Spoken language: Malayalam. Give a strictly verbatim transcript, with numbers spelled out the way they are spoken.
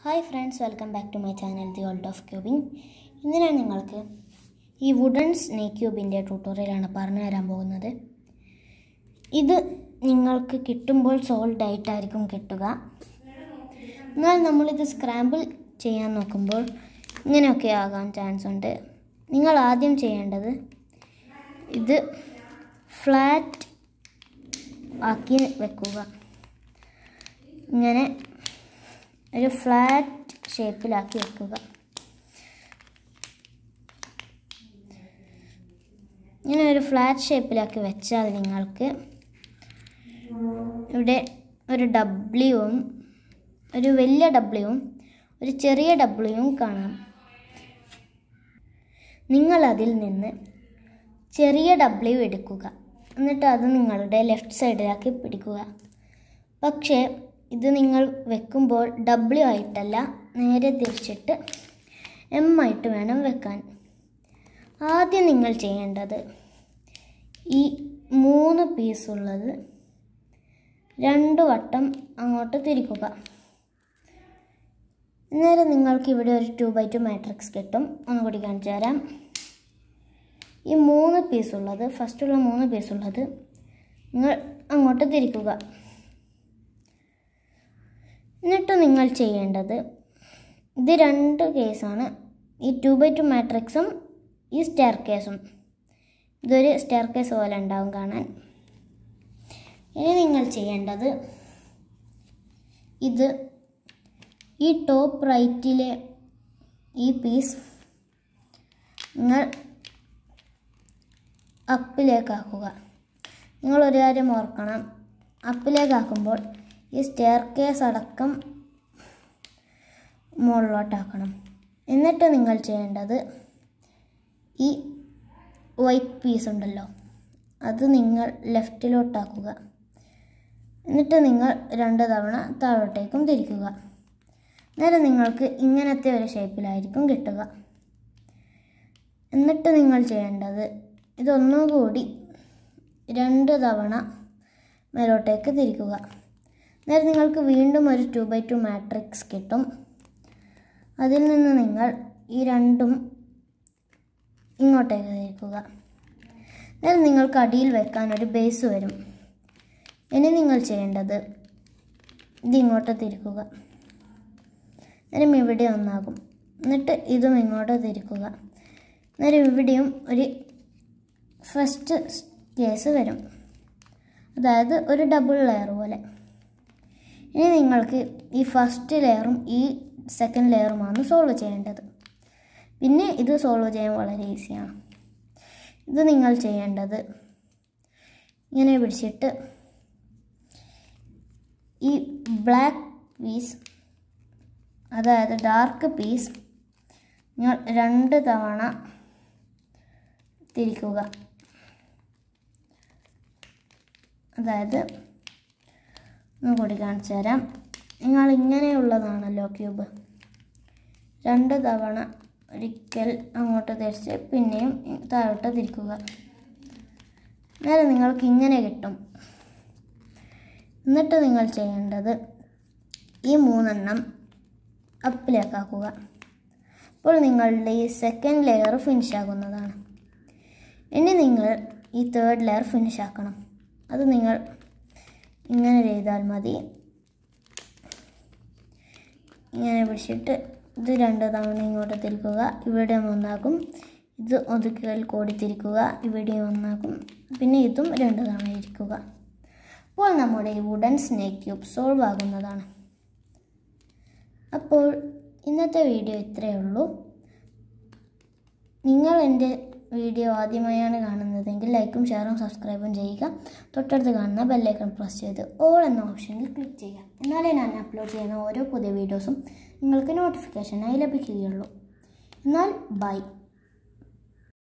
Hi friends, welcome back to my channel The Art of Cubing. ഇന്ന് നിങ്ങൾക്ക് ഈ വുഡൻ സ്നേക്ക് ക്യൂബിൻ്റെ ട്യൂട്ടോറിയലാണ് പറഞ്ഞു തരാൻ പോകുന്നത്. ഇത് നിങ്ങൾക്ക് കിട്ടുമ്പോൾ സോൾഡ് ആയിട്ടായിരിക്കും കിട്ടുക. എന്നാൽ നമ്മളിത് സ്ക്രാമ്പിൾ ചെയ്യാൻ നോക്കുമ്പോൾ ഇങ്ങനെയൊക്കെ ആകാൻ ചാൻസ് ഉണ്ട്. നിങ്ങൾ ആദ്യം ചെയ്യേണ്ടത് ഇത് ഫ്ലാറ്റ് ആക്കി വെക്കുക. ഇങ്ങനെ ഒരു ഫ്ലാറ്റ് ഷേപ്പിലാക്കി വെക്കുക. ഇങ്ങനെ ഒരു ഫ്ലാറ്റ് ഷേപ്പിലാക്കി വെച്ചാൽ നിങ്ങൾക്ക് ഇവിടെ ഒരു ഡബ്ല്യുവും ഒരു വലിയ ഡബ്ല്യുവും ഒരു ചെറിയ ഡബ്ല്യുവും കാണാം. നിങ്ങൾ അതിൽ നിന്ന് ചെറിയ ഡബ്ല്യു എടുക്കുക. എന്നിട്ട് അത് നിങ്ങളുടെ ലെഫ്റ്റ് സൈഡിലാക്കി പിടിക്കുക. പക്ഷേ ഇത് നിങ്ങൾ വെക്കുമ്പോൾ ഡബ്ല്യു ആയിട്ടല്ല, നേരെ തിരിച്ചിട്ട് എം ആയിട്ട് വേണം വെക്കാൻ. ആദ്യം നിങ്ങൾ ചെയ്യേണ്ടത് ഈ മൂന്ന് പീസുള്ളത് രണ്ട് വട്ടം അങ്ങോട്ട് തിരിക്കുക. അന്നേരം നിങ്ങൾക്ക് ഇവിടെ ഒരു ടു ബൈ ടു മാട്രിക്സ് കിട്ടും. ഒന്നുകൂടി കാണിച്ചു തരാം. ഈ മൂന്ന് പീസുള്ളത് ഫസ്റ്റുള്ള മൂന്ന് പീസുള്ളത് നിങ്ങൾ അങ്ങോട്ട് തിരിക്കുക. എന്നിട്ട് നിങ്ങൾ ചെയ്യേണ്ടത് ഇത് രണ്ട് കേസാണ്. ഈ ടു ബൈ ടു മാട്രിക്സും ഈ സ്റ്റെയർ കേസും ഇതൊരു സ്റ്റെയർ കേസ് പോലെ ഉണ്ടാവും കാണാൻ. ഇനി നിങ്ങൾ ചെയ്യേണ്ടത് ഇത് ഈ ടോപ്പ് റൈറ്റിലെ ഈ പീസ് നിങ്ങൾ അപ്പിലേക്കാക്കുക. നിങ്ങളൊരു കാര്യം ഓർക്കണം, അപ്പിലേക്കാക്കുമ്പോൾ ഈ സ്റ്റെയർ കേസ് അടക്കം മുകളിലോട്ടാക്കണം. എന്നിട്ട് നിങ്ങൾ ചെയ്യേണ്ടത് ഈ വൈറ്റ് പീസ് ഉണ്ടല്ലോ അത് നിങ്ങൾ ലെഫ്റ്റിലോട്ടാക്കുക. എന്നിട്ട് നിങ്ങൾ രണ്ട് തവണ താഴോട്ടേക്കും തിരിക്കുക. അന്നേരം നിങ്ങൾക്ക് ഇങ്ങനത്തെ ഒരു ഷേപ്പിലായിരിക്കും കിട്ടുക. എന്നിട്ട് നിങ്ങൾ ചെയ്യേണ്ടത് ഇതൊന്നുകൂടി രണ്ട് തവണ മേലോട്ടേക്ക് തിരിക്കുക. അന്നേരം നിങ്ങൾക്ക് വീണ്ടും ഒരു ടു ബൈ ടു മാട്രിക്സ് കിട്ടും. അതിൽ നിന്ന് നിങ്ങൾ ഈ രണ്ടും ഇങ്ങോട്ടേക്ക് തിരിക്കുക. അന്നേരം നിങ്ങൾക്ക് അടിയിൽ വെക്കാൻ ഒരു ബേസ് വരും. ഇനി നിങ്ങൾ ചെയ്യേണ്ടത് ഇത് ഇങ്ങോട്ട് തിരിക്കുക. അന്നേരം ഇവിടെ ഒന്നാകും. എന്നിട്ട് ഇതും ഇങ്ങോട്ട് തിരിക്കുക. അന്നേരം ഇവിടെയും ഒരു ഫസ്റ്റ് കേസ് വരും, അതായത് ഒരു ഡബിൾ ലെയർ പോലെ. ഇനി നിങ്ങൾക്ക് ഈ ഫസ്റ്റ് ലെയറും ഈ സെക്കൻഡ് ലെയറുമാണ് സോൾവ് ചെയ്യേണ്ടത്. പിന്നെ ഇത് സോൾവ് ചെയ്യാൻ വളരെ ഈസിയാണ്. ഇത് നിങ്ങൾ ചെയ്യേണ്ടത് ഇങ്ങനെ പിടിച്ചിട്ട് ഈ ബ്ലാക്ക് പീസ്, അതായത് ഡാർക്ക് പീസ് നിങ്ങൾ രണ്ട് തവണ തിരിക്കുക. അതായത് ഒന്ന് കൂടി കാണിച്ചു തരാം. നിങ്ങൾ ഇങ്ങനെയുള്ളതാണല്ലോ ക്യൂബ്, രണ്ട് തവണ ഒരിക്കൽ അങ്ങോട്ട് തിരിച്ച് പിന്നെയും താഴോട്ട് തിരിക്കുക. അന്നേരം നിങ്ങൾക്ക് ഇങ്ങനെ കിട്ടും. എന്നിട്ട് നിങ്ങൾ ചെയ്യേണ്ടത് ഈ മൂന്നെണ്ണം അപ്പിലേക്കാക്കുക. അപ്പോൾ നിങ്ങളുടെ ഈ സെക്കൻഡ് ലെയർ ഫിനിഷ് ആകുന്നതാണ്. ഇനി നിങ്ങൾ ഈ തേർഡ് ലെയർ ഫിനിഷ് ആക്കണം. അത് നിങ്ങൾ ഇങ്ങനെ ചെയ്താൽ മതി. ഇങ്ങനെ പിടിച്ചിട്ട് ഇത് രണ്ട് തവണ ഇങ്ങോട്ട് തിരിക്കുക. ഇവിടെയും ഒന്നാകും. ഇത് ഒതുക്കിൽ കൂടി തിരിക്കുക. ഇവിടെയും ഒന്നാകും. പിന്നെ ഇതും രണ്ട് തവണ ഇരിക്കുക. അപ്പോൾ നമ്മുടെ ഈ വുഡൻ സ്നേക്ക് ക്യൂബ് സോൾവ് ആകുന്നതാണ്. അപ്പോൾ ഇന്നത്തെ വീഡിയോ ഇത്രയേ ഉള്ളൂ. നിങ്ങൾ എൻ്റെ വീഡിയോ ആദ്യമായാണ് കാണുന്നതെങ്കിൽ ലൈക്കും ഷെയറും സബ്സ്ക്രൈബും ചെയ്യുക. തൊട്ടടുത്ത് കാണുന്ന ബെല്ലൈക്കൺ പ്രസ് ചെയ്ത് ഓൾ എന്ന ഓപ്ഷനിൽ ക്ലിക്ക് ചെയ്യുക. എന്നാലേ ഞാൻ അപ്ലോഡ് ചെയ്യുന്ന ഓരോ പുതിയ വീഡിയോസും നിങ്ങൾക്ക് നോട്ടിഫിക്കേഷനായി ലഭിക്കുകയുള്ളൂ. എന്നാൽ ബൈ.